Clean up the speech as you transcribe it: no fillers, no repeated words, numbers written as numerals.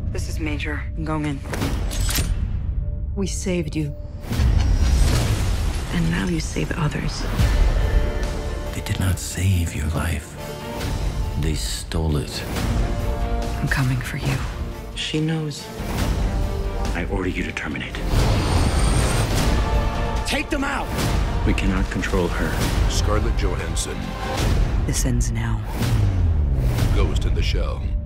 This is major. I'm going in. We saved you. And now you save others. They did not save your life. They stole it. I'm coming for you. She knows. I order you to terminate. Take them out! We cannot control her. Scarlett Johansson. This ends now. Ghost in the Shell.